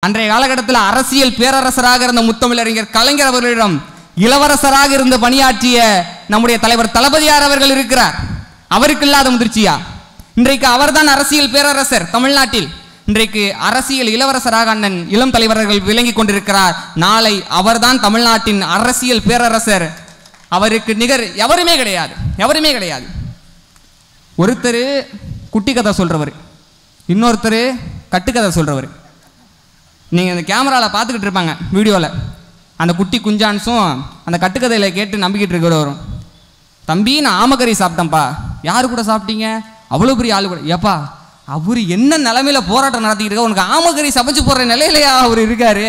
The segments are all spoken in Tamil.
அன்றைய காலகட்டத்தில் அரசியல் பேரரசராக இருந்த முத்தமிழறிஞர் கலைஞர் அவர்களிடம் இளவரசராக இருந்து பணியாற்றிய நம்முடைய தலைவர் தளபதியார் அவர்கள் இருக்கிறார். அவருக்கு இல்லாத முதிர்ச்சியா? இன்றைக்கு அவர்தான் அரசியல் பேரரசர் தமிழ்நாட்டில். இன்றைக்கு அரசியல் இளவரசராக அண்ணன் இளம் தலைவர்கள் விளங்கி கொண்டிருக்கிறார். நாளை அவர்தான் தமிழ்நாட்டின் அரசியல் பேரரசர். அவருக்கு நிகர் எவருமே கிடையாது, எவருமே கிடையாது. ஒருத்தர் குட்டி கதை சொல்றவர், இன்னொருத்தர் கட்டுக்கதை சொல்றவர். நீங்க இந்த கேமராவில் பார்த்துக்கிட்டு இருப்பாங்க வீடியோவில், அந்த குட்டி குஞ்சான்ஸும் அந்த கட்டுக்கதையில் கேட்டு நம்பிக்கிட்டு இருக்கிறவரும், தம்பி நான் ஆமக்கறி சாப்பிட்டேன்ப்பா. யாரு கூட சாப்பிட்டீங்க? அவ்வளோ பெரிய ஆளு கூட. ஏப்பா அவரு என்ன நிலைமையில போராட்டம் நடத்திக்கிட்டு இருக்க, உனக்கு ஆமக்கறி சமைச்சு போடுற நிலையிலையா அவர் இருக்காரு?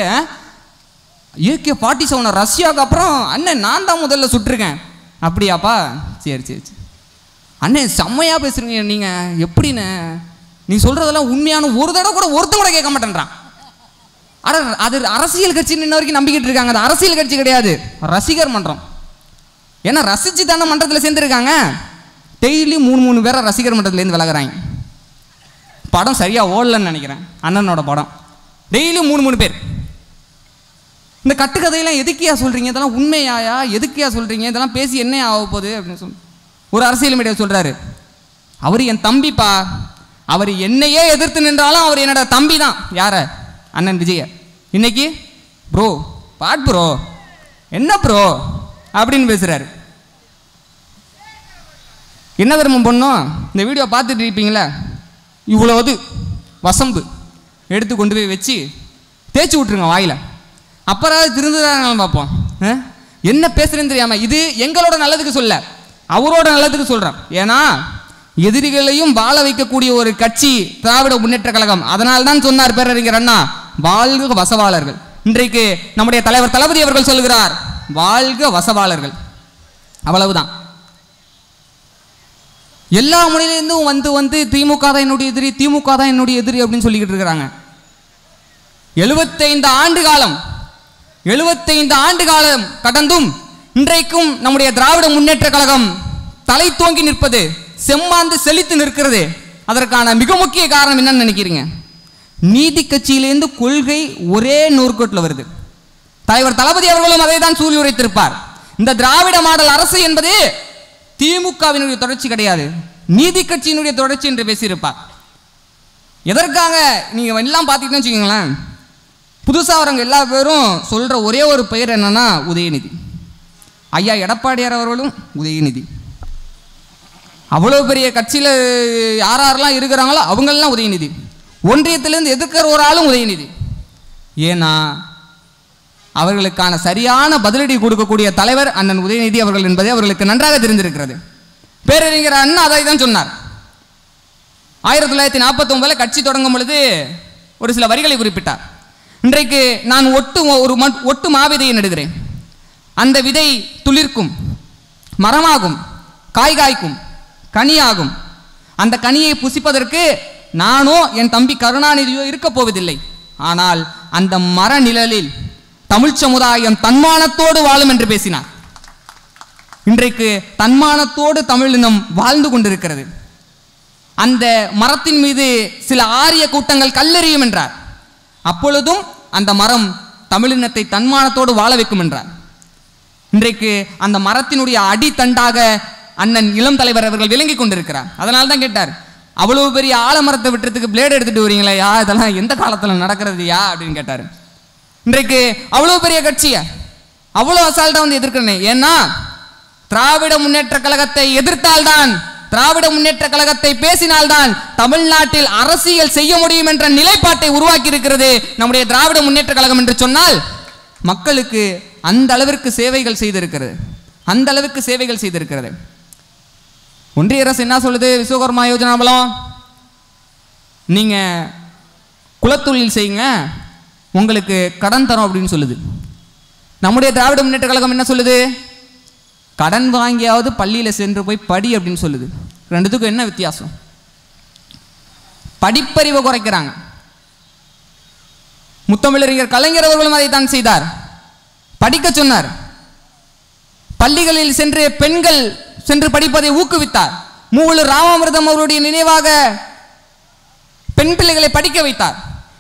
AK-47 ரஷ்யாவுக்கு அப்புறம் அண்ணன் நான் தான் முதல்ல சுட்டிருக்கேன். அப்படியாப்பா? சரி சரி சரி அண்ணன் செம்மையா பேசுறீங்க நீங்க. எப்படின்னு நீ சொல்றதெல்லாம் உண்மையான ஒரு தடவை கூட ஒருத்தன் கூட கேட்க மாட்டேன்றான். அது அரசியல் கட்சின்னு இன்ன வரைக்கும் நம்பிக்கிட்டு இருக்காங்க. அது அரசியல் கட்சி கிடையாது, ரசிகர் மன்றம். ஏன்னா ரசிச்சு தானே மன்றத்தில் சேர்ந்துருக்காங்க. டெய்லி 3 பேரை ரசிகர் மன்றத்துலேருந்து விலகிறாங்க. படம் சரியா ஓடலன்னு நினைக்கிறேன், அண்ணனோட படம். டெய்லி 3 பேர். இந்த கட்டுக்கதையெல்லாம் எதுக்கியா சொல்றீங்க? இதெல்லாம் உண்மையாயா? எதுக்கியா சொல்றீங்க? இதெல்லாம் பேசி என்ன ஆக போகுது அப்படின்னு சொல்லி ஒரு அரசியல் மீடியா சொல்றாரு. அவர் என் தம்பிப்பா, அவர் என்னையே எதிர்த்து நின்றாலும் அவர் என்னோட தம்பி தான். யார? அண்ணன் விஜய. இன்னைக்கு ப்ரோ பாட் ப்ரோ என்ன ப்ரோ அப்படின்னு பேசுறாரு. என்ன தர்மம் பண்ணும்? இந்த வீடியோ பார்த்துட்டு இருப்பீங்களா, இவ்வளோது வசம்பு எடுத்து கொண்டு போய் வச்சு தேய்ச்சி விட்டுருங்க வாயில. அப்புறம் திருந்துதான் பார்ப்போம். என்ன பேசுறேன்னு தெரியாம. இது எங்களோட நல்லதுக்கு சொல்ல, அவரோட நல்லதுக்கு சொல்றேன். ஏன்னா எதிரிகளையும் வாழ வைக்கக்கூடிய ஒரு கட்சி திராவிட முன்னேற்ற கழகம். அதனால தான் சொன்னார் பேரறிஞர் அண்ணா, வாழ்க வசவாளர்கள். இன்றைக்கு நம்முடைய தலைவர் தளபதி அவர்கள் சொல்கிறார், வாழ்க வசவாளர்கள். அவ்வளவுதான். எல்லா முனையிலிருந்தும் வந்து திமுக தான் என்னுடைய எதிரி, திமுக தான் என்னுடைய எதிரி அப்படின்னு சொல்லிக்கிட்டு இருக்கிறாங்க. 75 ஆண்டு காலம் கடந்தும் இன்றைக்கும் நம்முடைய திராவிட முன்னேற்ற கழகம் தலை தோங்கி நிற்பது, செம்மாந்து செழித்து நிற்கிறது. அதற்கான மிக முக்கிய காரணம் என்னன்னு நினைக்கிறீங்க? நீதி கட்சியிலிருந்து கொள்கை ஒரே நூற்கோட்டில் வருது. தலைவர் தளபதி அவர்களும் அதை தான் சூழி உரைத்திருப்பார். இந்த திராவிட மாடல் அரசு என்பது திமுகவினுடைய தொடர்ச்சி கிடையாது, நீதி கட்சியினுடைய தொடர்ச்சி என்று பேசியிருப்பார். எதற்காக நீங்க எல்லாம் பார்த்தீங்கன்னு வச்சுக்கோங்களேன், புதுசாக வரவங்க எல்லா பேரும் சொல்ற ஒரே ஒரு பெயர் என்னன்னா உதயநிதி. ஐயா எடப்பாடியார் அவர்களும் உதயநிதி. அவ்வளோ பெரிய கட்சியில் யாரெல்லாம் இருக்கிறாங்களோ அவங்களெல்லாம் உதயநிதி. ஒன்றியத்திலிருந்து எதிர்க்கிற ஒரு ஆளும் உதயநிதி. ஏன்னா அவர்களுக்கான சரியான பதிலடி கொடுக்கக்கூடிய தலைவர் அண்ணன் உதயநிதி அவர்கள் என்பதை அவர்களுக்கு நன்றாக தெரிந்திருக்கிறது. பேரறிஞர் அண்ணா அதை தான் சொன்னார். 1949 கட்சி தொடங்கும் பொழுது ஒரு சில வரிகளை குறிப்பிட்டார். இன்றைக்கு நான் ஒட்டு மாவிதையை நடுகிறேன். அந்த விதை துளிர்க்கும், மரமாகும், காய்காய்க்கும், கனியாகும். அந்த கனியை புசிப்பதற்கு நானோ என் தம்பி கருணாநிதியோ இருக்க போவதில்லை. ஆனால் அந்த மர நிழலில் தமிழ் சமுதாயம் தன்மானத்தோடு வாழும் என்று பேசினார். இன்றைக்கு தன்மானத்தோடு தமிழினம் வாழ்ந்து கொண்டிருக்கிறது. அந்த மரத்தின் மீது சில ஆரிய கூட்டங்கள் கல்லெறியும் என்றார். அப்பொழுதும் அந்த மரம் தமிழினத்தை தன்மானத்தோடு வாழ வைக்கும் என்றார். இன்றைக்கு அந்த மரத்தினுடைய அடித்தண்டாக அண்ணன் இளம் தலைவர் அவர்கள் விளங்கி கொண்டிருக்கிறார். அதனால தான் கேட்டார், அவ்வளவு பெரிய ஆலமரத்தை விட்டுறதுக்கு பிளேடு எடுத்துட்டு வரீங்களா யா, இதெல்லாம் எந்த காலத்தில் நடக்கிறது யா அப்படின்னு கேட்டார். இன்றைக்கு அவ்வளவு பெரிய கட்சியை அவ்வளவு அசால்ட்டா வந்து எதிர்க்கிறேன். ஏன்னா திராவிட முன்னேற்ற கழகத்தை எதிர்த்தால்தான், திராவிட முன்னேற்ற கழகத்தை பேசினால்தான் தமிழ்நாட்டில் அரசியல் செய்ய முடியும் என்ற நிலைப்பாட்டை உருவாக்கி இருக்கிறது நம்முடைய திராவிட முன்னேற்ற கழகம் என்று சொன்னால், மக்களுக்கு அந்த அளவிற்கு சேவைகள் செய்திருக்கிறது, அந்த அளவுக்கு சேவைகள் செய்திருக்கிறது. ஒன்றிய அரசு என்ன சொல்லுது? விஸ்வகர்மா யோஜனா மூலம் நீங்க குலத்தொழில் செய்யுங்க, உங்களுக்கு கடன் தரோம் அப்படின்னு சொல்லுது. நம்முடைய திராவிட முன்னேற்ற கழகம் என்ன சொல்லுது? கடன் வாங்கியாவது பள்ளியில் சென்று போய் படி அப்படின்னு சொல்லுது. ரெண்டுத்துக்கும் என்ன வித்தியாசம்? படிப்பறிவை குறைக்கிறாங்க. முத்தமிழறிஞர் கலைஞர் அவர்களும் அதைத்தான் செய்தார். படிக்க சொன்னார். பள்ளிகளில் சென்று பெண்கள் சென்று படிப்பதை ஊக்குவித்தார். மூவலூர் ராமாமிர்தம் அவருடைய நினைவாக பெண் பிள்ளைகளை படிக்க வைத்தார்.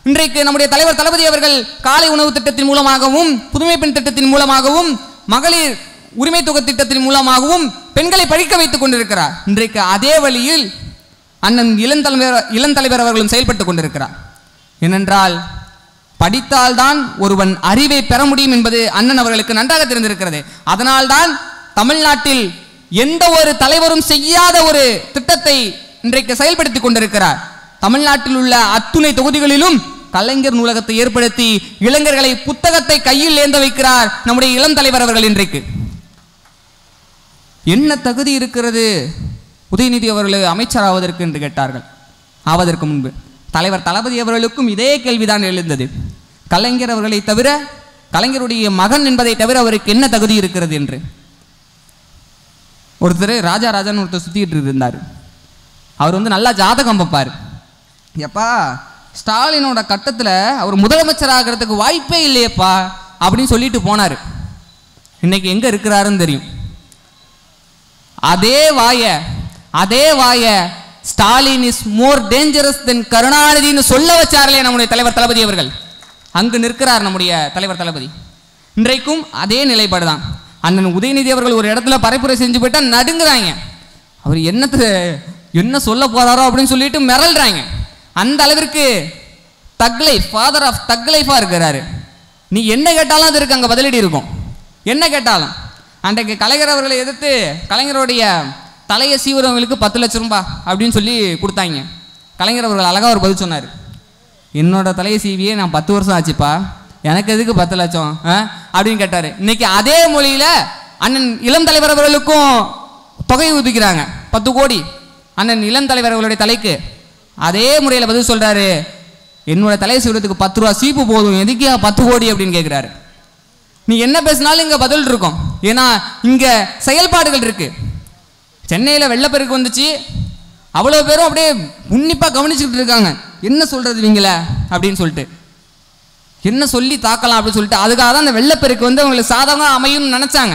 இன்றைக்கு நம்முடைய தலைவர் தளபதி அவர்கள் காலை உணவு திட்டத்தின் மூலமாகவும், புதுமை பெண் திட்டத்தின் மூலமாகவும், மகளிர் உரிமை தொகை திட்டத்தின் மூலமாகவும் பெண்களை படிக்க வைத்துக் கொண்டிருக்கிறார். இன்றைக்கு அதே வழியில் அண்ணன் இளந்தலைவர் அவர்களும் செயல்பட்டுக் கொண்டிருக்கிறார். ஏனென்றால் படித்தால்தான் ஒருவன் அறிவை பெற முடியும் என்பது அண்ணன் அவர்களுக்கு நன்றாக தெரிந்திருக்கிறது. அதனால்தான் தமிழ்நாட்டில் எந்த ஒரு தலைவரும் செய்யாத ஒரு திட்டத்தை இன்றைக்கு செயல்படுத்திக் கொண்டிருக்கிறார். தமிழ்நாட்டில் உள்ள அத்துணை தொகுதிகளிலும் கலைஞர் நூலகத்தை ஏற்படுத்தி இளைஞர்களை புத்தகத்தை கையில் ஏந்த வைக்கிறார் நம்முடைய இளம் தலைவர் அவர்கள். இன்றைக்கு என்ன தகுதி இருக்கிறது உதயநிதி அவர்கள் அமைச்சர் ஆவதற்கு என்று கேட்டார்கள். ஆவதற்கு முன்பு தலைவர் தளபதி அவர்களுக்கும் இதே கேள்விதான் எழுந்தது. கலைஞர் அவர்களை தவிர, கலைஞருடைய மகன் என்பதை தவிர அவருக்கு என்ன தகுதி இருக்கிறது என்று. ஒருத்தர் ராஜான்னு ஒருத்தர் சுத்திட்டு இருந்தார். அவர் நல்லா ஜாதகம் பார்ப்பார். எப்பா ஸ்டாலினோட கட்டத்தில் அவர் முதலமைச்சர் ஆகிறதுக்கு வாய்ப்பே இல்லையப்பா அப்படின்னு சொல்லிட்டு போனார். இன்னைக்கு எங்க இருக்கிறாருன்னு தெரியும். அதே வாய Stalin is more dangerous than கருணாநிதினு சொல்ல வச்சார்களே நம்முடைய தலைவர் தளபதி அவர்கள். அங்கு நிற்கிறார் நம்முடைய தலைவர் தளபதி. இன்றைக்கும் அதே நிலைப்பாடு தான். அண்ணன் உதயநிதி அவர்கள் ஒரு இடத்துல பரப்புரை செஞ்சு போயிட்டா நடுங்குறாங்க. அவர் என்ன சொல்ல போறாரோ அப்படின்னு சொல்லிட்டு மிரள்றாங்க. அந்த அளவிற்கு தக் லைஃப், ஃபாதர் ஆஃப் தக் லைஃபா இருக்கிறாரு. நீ என்ன கேட்டாலும் அதற்கு அங்கே பதிலடி இருக்கும். என்ன கேட்டாலும் அன்றைக்கு கலைஞர் அவர்களை எதிர்த்து கலைஞருடைய தலையை சீவுறவங்களுக்கு 10 லட்சம் ரூபாய் அப்படின்னு சொல்லி கொடுத்தாங்க. கலைஞர் அவர்கள் அழகாக ஒரு பதில் சொன்னார். என்னோட தலையை சீவியே நான் 10 வருஷம் ஆச்சுப்பா, எனக்கு எதுக்கு 10 லட்சம் அப்படின்னு கேட்டார். இன்னைக்கு அதே மொழியில் அண்ணன் இளம் தலைவர் அவர்களுக்கும் தொகை ஒதுக்கிறாங்க 10 கோடி. அண்ணன் இளம் தலைவர் அவர்களுடைய தலைக்கு அதே முறையில் பதில் சொல்றாரு. என்னோட தலையை சீவுறதுக்கு 10 ரூபா சீப்பு போதும், எதுக்கே 10 கோடி அப்படின்னு கேட்குறாரு. நீ என்ன பேசினாலும் இங்கே பதில் இருக்கும். ஏன்னா இங்கே செயல்பாடுகள் இருக்கு. சென்னையில் வெள்ளப்பெருக்கு வந்துச்சு, அவ்வளோ பேரும் அப்படியே உன்னிப்பாக கவனிச்சுக்கிட்டு இருக்காங்க. என்ன சொல்றது இவங்கள அப்படின்னு சொல்லிட்டு, என்ன சொல்லி தாக்கலாம் அப்படின்னு சொல்லிட்டு, அதுக்காக தான் அந்த வெள்ளப்பெருக்கு வந்து அவங்களுக்கு சாதகமாக அமையும் நினைச்சாங்க.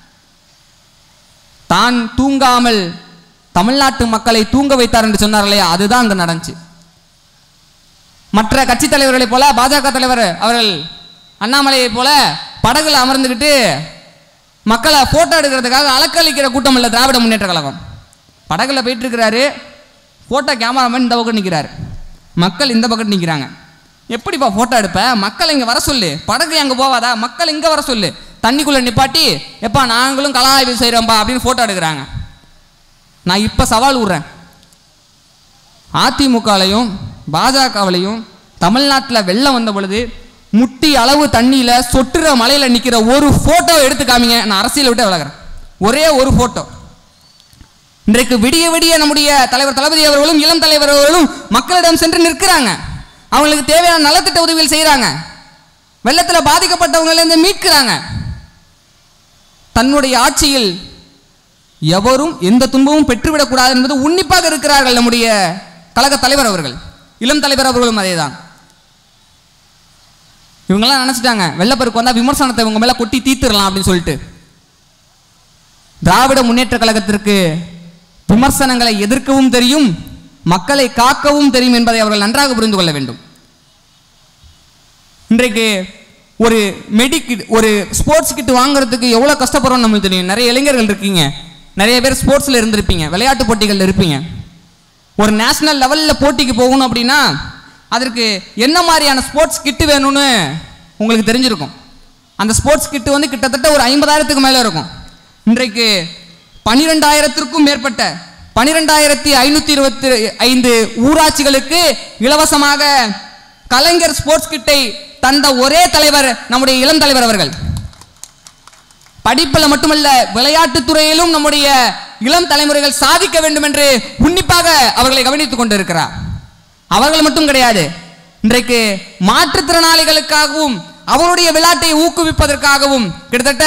தான் தூங்காமல் தமிழ்நாட்டு மக்களை தூங்க வைத்தார் என்று சொன்னார் இல்லையா, அதுதான் அங்கே நடந்துச்சு. மற்ற கட்சி தலைவர்களை போல பாஜக தலைவர் அவர்கள் அண்ணாமலையை போல படகுல அமர்ந்துக்கிட்டு மக்களை போட்டோ எடுக்கிறதுக்காக அலக்களிக்கிற கூட்டம் இல்லை திராவிட முன்னேற்ற கழகம். படகுல போயிட்டு இருக்கிறாரு, போட்டோ கேமராமேன் இந்த பக்கம் நிற்கிறாரு, மக்கள் இந்த பக்கம் நிற்கிறாங்க. எப்படிப்பா போட்டோ எடுப்ப? மக்களை இங்கே வர சொல்லு, படகு அங்கே போவாதா, மக்கள் இங்கே வர சொல்லு, தண்ணிக்குள்ளே நிப்பாட்டி எப்பா நாங்களும் கலா ஆய்வு செய்கிறோம்ப்பா அப்படின்னு போட்டோ எடுக்கிறாங்க. நான் இப்போ சவால் விடுறேன், அதிமுகலையும் பாஜகவிலையும் தமிழ்நாட்டில் வெள்ளம் வந்த பொழுது முட்டி அளவு தண்ணியில் சொட்டுற மலையில் நிற்கிற ஒரு ஃபோட்டோ எடுத்து காமிங்க, நான் அரசியலை விட்டு விலகிறேன். ஒரே ஒரு ஃபோட்டோ. இன்றைக்கு விடிய விடிய நம்முடைய தலைவர் தளபதி அவர்களும் இளம் தலைவர் அவர்களும் மக்களிடம் சென்று நிற்கிறாங்க. அவங்களுக்கு தேவையான நலத்திட்ட உதவிகள் செய்கிறாங்க. வெள்ளத்தில் பாதிக்கப்பட்டவங்களிலிருந்து மீட்கிறாங்க. தன்னுடைய ஆட்சியில் எவரும் எந்த துன்பமும் பெற்றுவிடக்கூடாது என்பது உன்னிப்பாக இருக்கிறார்கள் நம்முடைய கழக தலைவர் அவர்கள், இளம் தலைவர் அவர்களும் அதே தான். இவங்கெல்லாம் நினைச்சிட்டாங்க வெள்ளப்பெருக்கு வந்தால் விமர்சனத்தை இவங்க மேலே கொட்டி தீர்த்துடலாம் அப்படின்னு சொல்லிட்டு. திராவிட முன்னேற்ற கழகத்திற்கு விமர்சனங்களை எதிர்க்கவும் தெரியும், மக்களை காக்கவும் தெரியும் என்பதை அவர்கள் நன்றாக புரிந்து கொள்ள வேண்டும். இன்றைக்கு ஒரு மெடிக்கிட், ஒரு ஸ்போர்ட்ஸ் கிட் வாங்குறதுக்கு எவ்வளோ கஷ்டப்படுறோம்னு நம்மளுக்கு தெரியும். நிறைய இளைஞர்கள் இருக்கீங்க, நிறைய பேர் ஸ்போர்ட்ஸில் இருந்திருப்பீங்க, விளையாட்டு போட்டிகள் இருப்பீங்க. ஒரு நேஷனல் லெவலில் போட்டிக்கு போகணும் அப்படின்னா அதற்கு என்ன மாதிரியான ஸ்போர்ட்ஸ் கிட்டு வேணும்னு உங்களுக்கு தெரிஞ்சிருக்கும். அந்த ஸ்போர்ட்ஸ் கிட்டு வந்து கிட்டத்தட்ட ஒரு 50,000க்கு மேலே இருக்கும். இன்றைக்கு 12,000க்கும் மேற்பட்ட 12,525 ஊராட்சிகளுக்கு இலவசமாக கலைஞர் ஸ்போர்ட்ஸ் கிட்டை தந்த ஒரே தலைவர் நம்முடைய இளம் தலைவர் அவர்கள். படிப்பில் மட்டுமல்ல விளையாட்டுத் துறையிலும் நம்முடைய இளம் தலைமுறைகள் சாதிக்க வேண்டும் என்று உன்னிப்பாக அவர்களை கவனித்துக் கொண்டிருக்கிறார். அவர்கள் மட்டும் கிடையாது, இன்றைக்கு மாற்றுத்திறனாளிகளுக்காகவும் அவருடைய விளையாட்டை ஊக்குவிப்பதற்காகவும் கிட்டத்தட்ட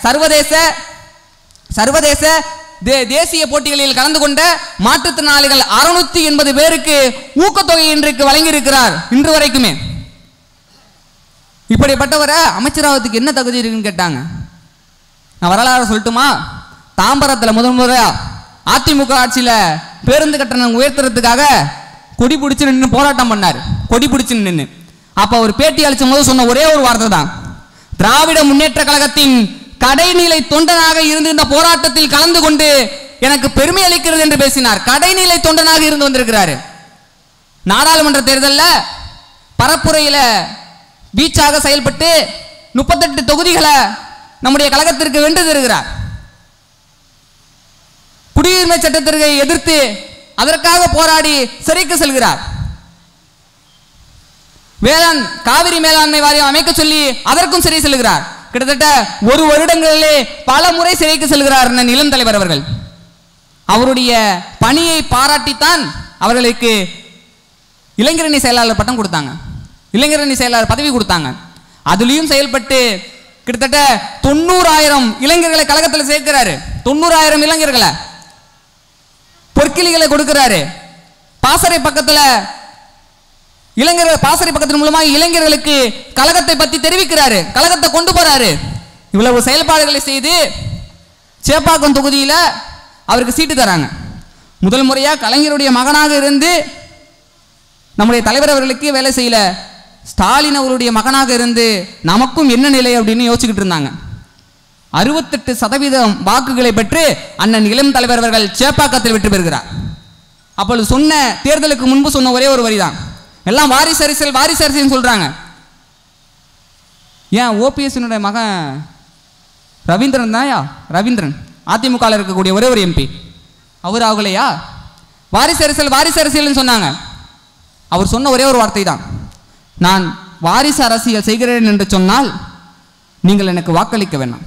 சர்வதேச தேசிய போட்டிகளில் கலந்து கொண்ட மாற்றுத்திறனாளிகள் 680 பேருக்கு ஊக்கத்தொகை இன்றைக்கு வழங்கியிருக்கிறார். இன்று வரைக்குமே இப்படிப்பட்டவரை அமைச்சராவதுக்கு என்ன தகுதி இருக்குன்னு கேட்டாங்க. நான் வரலாறு சொல்லட்டுமா? தாம்பரத்தில் முதன்முறையா அதிமுக ஆட்சியில் பேருந்து கட்டணம் உயர்த்துறதுக்காக கொடி பிடிச்சு நின்று போராட்டம் பண்ணார். கொடி பிடிச்சு நின்று அப்ப அவர் பேட்டி அளிச்சும் போது சொன்ன ஒரே ஒரு வார்த்தை தான், திராவிட முன்னேற்ற கழகத்தின் கடைநிலை தொண்டனாக இருந்து இந்த போராட்டத்தில் கலந்து கொண்டு எனக்கு பெருமை அளிக்கிறது என்று பேசினார். கடைநிலை தொண்டனாக இருந்து வந்திருக்கிறார். நாடாளுமன்ற தேர்தலில் பரப்புரையில வீச்சாக செயல்பட்டு 38 தொகுதிகளை நம்முடைய கழகத்திற்கு வென்று தருகிறார். குடியுரிமை சட்டத்திற்கு எதிர்த்து அதற்காக போராடி சிறைக்கு செல்கிறார். வேளாண் காவிரி மேலாண்மை வாரியம் அமைக்க சொல்லி அதற்கும் சிறை செல்கிறார். கிட்டத்தட்ட 1 வருடங்களிலே பல முறை சிறைக்கு செல்கிறார் இளம் தலைவர் அவர்கள். அவருடைய பணியை பாராட்டித்தான் அவர்களுக்கு இளைஞரணி செயலாளர் பட்டம் கொடுத்தாங்க, இளைஞரணி செயலாளர் பதவி கொடுத்தாங்க. அதுலயும் செயல்பட்டு கிட்டத்தட்ட 90,000 இளைஞர்களை கழகத்தில் சேர்க்கிறாரு. 90,000 இளைஞர்களை பொற்கிளிகளை கொடுக்கிறாரு. பாசறை பக்கத்துல இளைஞர்கள் பாசறை பக்கத்தின் மூலமாக இளைஞர்களுக்கு கழகத்தை பத்தி தெரிவிக்கிறாரு, கழகத்தை கொண்டு போறாரு. இவ்வளவு செயல்பாடுகளை செய்து சேப்பாக்கம் தொகுதியில அவருக்கு சீட்டு தராங்க. முதல் முறையா கலைஞருடைய மகனாக இருந்து நம்முடைய தலைவர் அவர்களுக்கு வேலை செய்யல, ஸ்டாலின் அவருடைய மகனாக இருந்து நமக்கும் என்ன நிலை அப்படின்னு யோசிச்சுக்கிட்டு இருந்தாங்க. 68% வாக்குகளை பெற்று அண்ணன் இளம் தலைவர் அவர்கள் சேப்பாக்கத்தில் வெற்றி பெறுகிறார். அப்பொழுது சொன்ன தேர்தலுக்கு முன்பு சொன்ன ஒரே ஒரு வரிதான், எல்லாம் வாரிசு அரசியல் வாரிசு அரசியல் சொல்றாங்க. ஏன் ஓபிஎஸ்னுடைய மகன் ரவீந்திரன் தான்யா, ரவீந்திரன் அதிமுக இருக்கக்கூடிய ஒரே ஒரு எம்பி, அவர் ஆகலையா? வாரிசு அரசியல் வாரிசு அரசியல் சொன்னாங்க. அவர் சொன்ன ஒரே ஒரு வார்த்தை தான், நான் வாரிசு அரசியல் செய்கிறேன் என்று சொன்னால் நீங்கள் எனக்கு வாக்களிக்க வேண்டாம்.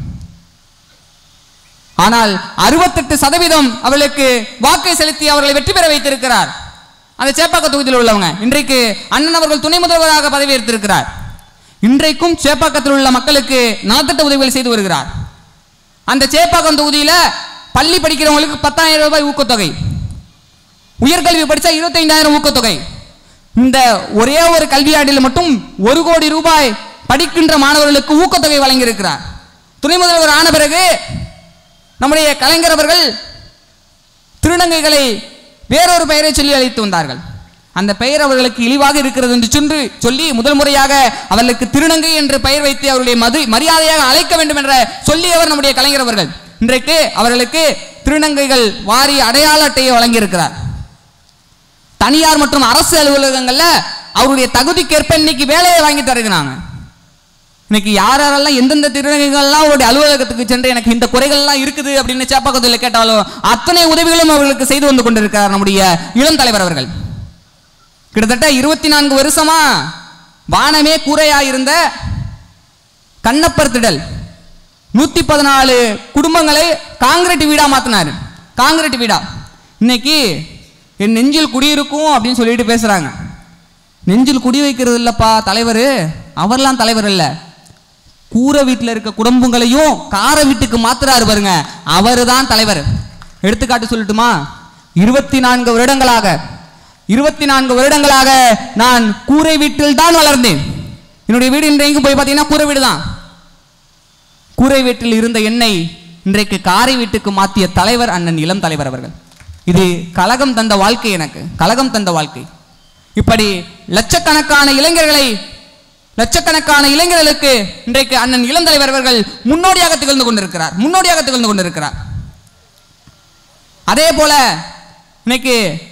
ஆனால் 68% அவர்களுக்கு வாக்கை செலுத்தி அவர்களை வெற்றி பெற வைத்திருக்கிறார். அந்த சேப்பாக்க தொகுதியில் உள்ளவங்க இன்றைக்கு அண்ணன் அவர்கள் துணை முதல்வராக பதவி ஏற்றிருக்கிறார். இன்றைக்கும் சேப்பாக்கத்தில் உள்ள மக்களுக்கு நலத்திட்ட உதவிகள் செய்து வருகிறார். அந்த சேப்பாக்கம் தொகுதியில பள்ளி படிக்கிறவங்களுக்கு 10,000 ரூபாய் ஊக்கத்தொகை, உயர்கல்வி படிச்சா 25,000 ஊக்கத்தொகை. இந்த ஒரே ஒரு கல்வியாண்டில் மட்டும் 1 கோடி ரூபாய் படிக்கின்ற மாணவர்களுக்கு ஊக்கத்தொகை வழங்கியிருக்கிறார். துணை முதல்வர் ஆன பிறகு நம்முடைய கலைஞர் அவர்கள் திருநங்கைகளை வேறொரு பெயரை சொல்லி அழைத்து வந்தார்கள். அந்த பெயர் அவர்களுக்கு இழிவாக இருக்கிறது என்று சொல்லி முதல் முறையாக அவர்களுக்கு திருநங்கை என்று பெயர் வைத்து அவருடைய மரியாதையாக அழைக்க வேண்டும் என்ற சொல்லியவர் நம்முடைய கலைஞர் அவர்கள். இன்றைக்கு அவர்களுக்கு திருநங்கைகள் வாரி அடையாள அட்டையை வழங்கியிருக்கிறார். தனியார் மற்றும் அரசு அலுவலகங்கள்ல அவருடைய தகுதிக்கேற்ப இன்னைக்கு வேலையை வாங்கி தருகிறாங்க. இன்னைக்கு யாரெல்லாம் எந்தெந்த திருநங்கைகள்லாம் அவருடைய அலுவலகத்துக்கு சென்று எனக்கு இந்த குறைகள்லாம் இருக்குது அப்படின்னு சேப்பாக்கத்தில் கேட்டாலும் அத்தனை உதவிகளும் அவர்களுக்கு செய்து வந்து கொண்டிருக்கிறார் நம்முடைய இளம் தலைவர் அவர்கள். கிட்டத்தட்ட 24 வருஷமா வானமே கூரையா இருந்த கண்ணப்பர் திடல் 114 குடும்பங்களை காங்கிரீட் வீடா மாத்தினாரு. காங்கிரீட் வீடா இன்னைக்கு என் நெஞ்சில் குடியிருக்கும் அப்படின்னு சொல்லிட்டு பேசுறாங்க. நெஞ்சில் குடி வைக்கிறது இல்லப்பா தலைவர், அவர்லாம் தலைவர் இல்ல, கூரை வீட்டில் இருக்க குடும்பங்களையும் கார வீட்டுக்கு மாத்துறாரு பாருங்க, அவரு தான் தலைவர். எடுத்துக்காட்டு சொல்லட்டுமா? 24 வருடங்களாக நான் கூரை வீட்டில் தான் வளர்ந்தேன். என்னுடைய வீடு இன்றைக்கு போய் பார்த்தீங்கன்னா கூரை வீடு தான். கூரை வீட்டில் இருந்த என்னை இன்றைக்கு காரை வீட்டுக்கு மாற்றிய தலைவர் அண்ணன் இளம் தலைவர் அவர்கள். இது கழகம் தந்த வாழ்க்கை, எனக்கு கழகம் தந்த வாழ்க்கை. இப்படி லட்சக்கணக்கான இளைஞர்களுக்கு இன்றைக்கு அண்ணன் இளம் தலைவர் அவர்கள் முன்னோடியாக திகழ்ந்து கொண்டிருக்கிறார். அதே போல இன்னைக்கு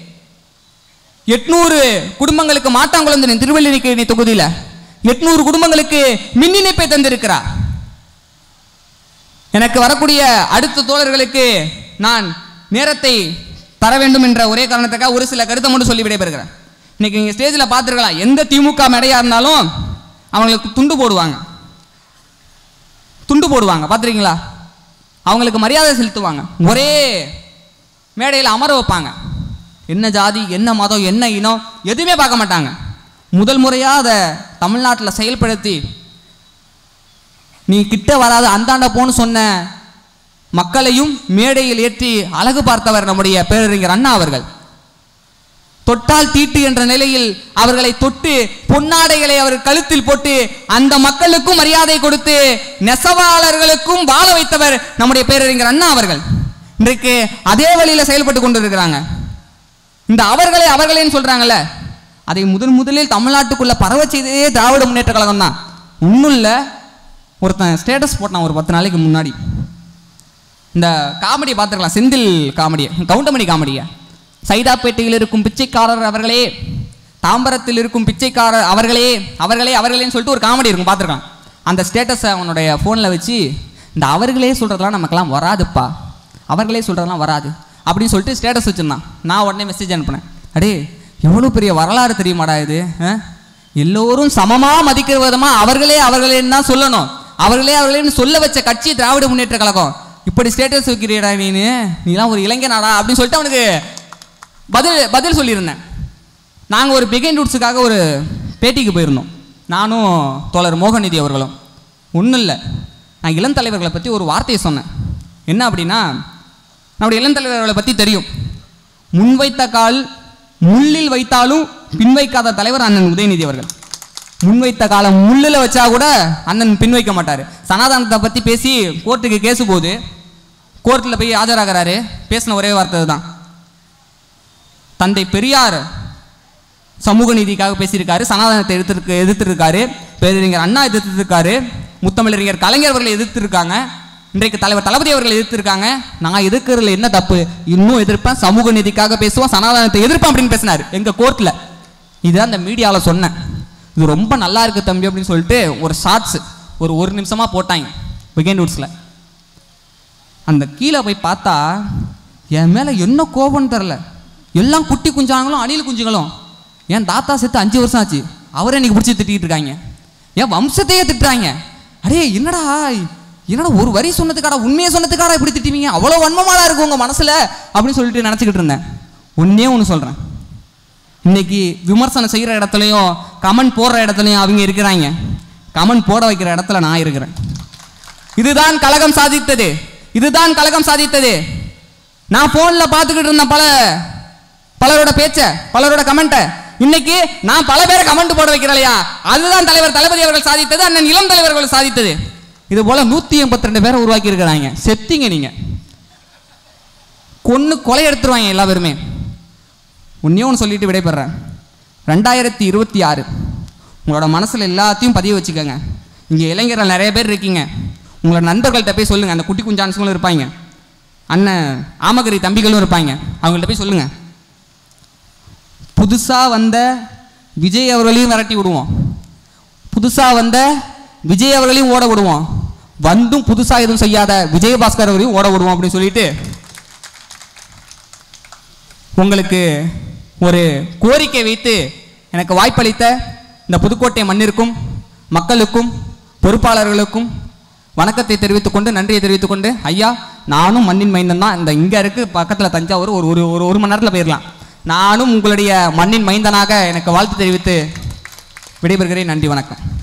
800 குடும்பங்களுக்கு மாட்டாங்குளம் திருவள்ளிக்கேணி தொகுதியில் 800 குடும்பங்களுக்கு மின் இணைப்பை தந்திருக்கிறார். எனக்கு வரக்கூடிய அடுத்த தோழர்களுக்கு நான் நேரத்தை தர வேண்டும் என்ற ஒரே காரணத்துக்காக ஒரு சில கருத்தை மட்டும் சொல்லி விடைபெறுகிறேன். இன்னைக்கு நீங்க ஸ்டேஜில் பார்த்துருக்கலாம், எந்த திமுக மேடையா இருந்தாலும் அவங்களுக்கு துண்டு போடுவாங்க பார்த்துருக்கீங்களா? அவங்களுக்கு மரியாதை செலுத்துவாங்க, ஒரே மேடையில் அமர வைப்பாங்க. என்ன ஜாதி, என்ன மதம், என்ன இனம் எதுவுமே பார்க்க மாட்டாங்க. முதல் முறையாக அதை தமிழ்நாட்டில் செயல்படுத்தி நீ கிட்ட வராத அந்தாண்ட போன்னு சொன்ன மக்களையும் மேடையில் ஏற்றி அழகு பார்த்தவர் நம்முடைய பேரறிஞர் அண்ணா அவர்கள். தொட்டால் தீட்டு என்ற நிலையில் அவர்களை தொட்டு பொன்னாடைகளை அவர் கழுத்தில் போட்டு அந்த மக்களுக்கும் மரியாதை கொடுத்து நெசவாளர்களுக்கும் வாழ வைத்தவர் நம்முடைய பேரறிஞர் அண்ணா அவர்கள். இன்றைக்கு அதே வழியில் செயல்பட்டு கொண்டிருக்கிறாங்க. இந்த அவர்களேன்னு சொல்றாங்கல்ல, அதை முதலில் தமிழ்நாட்டுக்குள்ள பரவ செய்ததே திராவிட முன்னேற்ற கழகம் தான். ஒன்றும் இல்லை, ஒருத்தன் ஸ்டேட்டஸ் போட்டான் ஒரு 10 நாளைக்கு முன்னாடி. இந்த காமெடியை பார்த்துருக்கலாம், செந்தில் காமெடியை, கவுண்டமணி காமெடியை. சைதாப்பேட்டையில் இருக்கும் பிச்சைக்காரர் அவர்களே, தாம்பரத்தில் இருக்கும் பிச்சைக்காரர் அவர்களே அவர்களே அவர்களேன்னு சொல்லிட்டு ஒரு காமெடி இருக்கும், பார்த்துருக்கலாம். அந்த ஸ்டேட்டஸை அவனுடைய ஃபோனில் வச்சு, இந்த அவர்களே சொல்கிறதெல்லாம் நமக்கெல்லாம் வராதுப்பா, அவர்களே சொல்கிறதெல்லாம் வராது அப்படின்னு சொல்லிட்டு ஸ்டேட்டஸ் வச்சுருந்தான். நான் உடனே மெசேஜ் அனுப்பினேன், அடே எவ்வளோ பெரிய வரலாறு தெரியுமாடா இது, எல்லோரும் சமமாக மதிக்கிற விதமாக அவர்களே அவர்களேன்னு தான் சொல்லணும், அவர்களே அவர்களேன்னு சொல்ல வச்ச கட்சி திராவிட முன்னேற்ற கழகம். இப்படி ஸ்டேட்டஸ் வைக்கிறீடா நீலாம் ஒரு இளைஞனாடா அப்படின்னு சொல்லிட்டு அவனுக்கு பதில் சொல்லியிருந்தேன். நாங்கள் ஒரு பிகைன் ரூட்ஸுக்காக ஒரு பேட்டிக்கு போயிருந்தோம், நானும் தோழர் மோகநிதி அவர்களும். ஒன்றும் இல்லை, நான் இளம் தலைவர்களை பற்றி ஒரு வார்த்தையை சொன்னேன். என்ன அப்படின்னா, நம்முடைய இளம் தலைவர்களை பற்றி தெரியும், முன்வைத்த கால் முள்ளில் வைத்தாலும் பின்வைக்காத தலைவர் அண்ணன் உதயநிதி அவர்கள். முன்வைத்த காலம் முள்ளில் வச்சா கூட அண்ணன் பின்வைக்க மாட்டார். சனாதனத்தை பற்றி பேசி கோர்ட்டுக்கு கேஸு போது கோர்ட்டில் போய் ஆஜராகிறாரு, பேசின ஒரே வார்த்தை தான், தந்தை பெரியார் சமூக நீதிக்காக பேசியிருக்காரு, சனாதனத்தை எதிர்த்திருக்காரு, பேரறிஞர் அண்ணா எதிர்த்திருக்காரு, முத்தமிழறிஞர் கலைஞர் அவர்களை எதிர்த்திருக்காங்க, இன்றைக்கு தலைவர் தளபதி அவர்களை எதிர்த்திருக்காங்க. நான் எதிர்க்கிறதுல என்ன தப்பு, இன்னும் எதிர்ப்பேன், சமூக நீதிக்காக பேசுவோம், சனாதனத்தை எதிர்ப்பேன் அப்படின்னு பேசினார் எங்கள் கோர்ட்டில். இதுதான் அந்த மீடியாவில் சொன்னேன். இது ரொம்ப நல்லா இருக்கு தம்பி அப்படின்னு சொல்லிட்டு ஒரு ஷார்ட்ஸ் ஒரு நிமிஷமாக போட்டாங்க பிகைன் ரூட்ஸில். அந்த கீழே போய் பார்த்தா என் மேலே என்ன கோபம்னு தெரில, எல்லாம் குட்டி குஞ்சாங்களும் அணில் குஞ்சுங்களும். என் தாத்தா செத்து 5 வருஷம் ஆச்சு, அவரே இன்னைக்கு பிடிச்சி திட்டிகிட்டு இருக்காங்க, என் வம்சத்தையே திட்டுறாங்க. அடே என்னடா ஒரு வரி சொன்னதுக்காடா, உண்மையை சொன்னதுக்காடா இப்படி திட்டுவீங்க, அவ்வளோ வன்மமாடா இருக்கும் உங்கள் மனசில் அப்படின்னு சொல்லிட்டு நினச்சிக்கிட்டு இருந்தேன். ஒன்று சொல்கிறேன், இன்னைக்கு விமர்சனம் செய்கிற இடத்துலையும் கமெண்ட் போடுற இடத்துலையும் அவங்க இருக்கிறாங்க, கமெண்ட் போட வைக்கிற இடத்துல நான் இருக்கிறேன். இதுதான் கழகம் சாதித்தது, இதுதான் கழகம் சாதித்தது. நான் ஃபோனில் பார்த்துக்கிட்டு இருந்தேன் பலரோட பேச்ச, பலரோட கமெண்ட்டை. இன்னைக்கு நான் பல பேரை கமெண்ட் போட வைக்கிறலையா, அதுதான் தலைவர் தளபதி அவர்கள் சாதித்தது, அண்ணன் இளம் தலைவர்கள் சாதித்தது. இது போல 182 பேரை உருவாக்கி இருக்கிறாங்க. செத்திங்க நீங்க, கொலை எடுத்துருவாங்க எல்லா பேருமே. ஒன்று சொல்லிட்டு விடைபெறேன். 2026 உங்களோட மனசில் எல்லாத்தையும் பதிய வச்சுக்கோங்க. இங்கே இளைஞர்கள் நிறைய பேர் இருக்கீங்க, உங்களோட நண்பர்கள்ட்ட போய் சொல்லுங்கள், அந்த குட்டி குஞ்சான்ஸுங்களும் இருப்பாங்க, அண்ணன் ஆமகரி தம்பிகளும் இருப்பாங்க, அவங்கள்ட்ட போய் சொல்லுங்கள், புதுசாக வந்த விஜய் அவர்களையும் விரட்டி விடுவோம், புதுசாக வந்த விஜய் அவர்களையும் ஓட விடுவோம், வந்தும் புதுசாக எதுவும் செய்யாத விஜயபாஸ்கர் அவரையும் ஓட விடுவோம் அப்படின்னு சொல்லிட்டு உங்களுக்கு ஒரு கோரிக்கை வைத்து எனக்கு வாய்ப்பளித்த இந்த புதுக்கோட்டை மண்ணிற்கும் மக்களுக்கும் பொறுப்பாளர்களுக்கும் வணக்கத்தை தெரிவித்துக்கொண்டு நன்றியை தெரிவித்துக்கொண்டு, ஐயா நானும் மண்ணின் மைந்தன் தான், இந்த இங்கே இருக்குது பக்கத்தில் தஞ்சாவூர், ஒரு மணி நேரத்தில் போயிடலாம், நானும் உங்களுடைய மண்ணின் மைந்தனாக எனக்கு வாழ்த்து தெரிவித்து விடைபெறுகிறேன். நன்றி, வணக்கம்.